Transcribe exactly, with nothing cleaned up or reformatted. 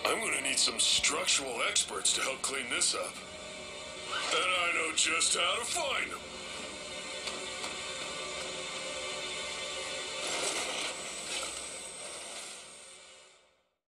I'm gonna need some structural experts to help clean this up. And I know just how to find them.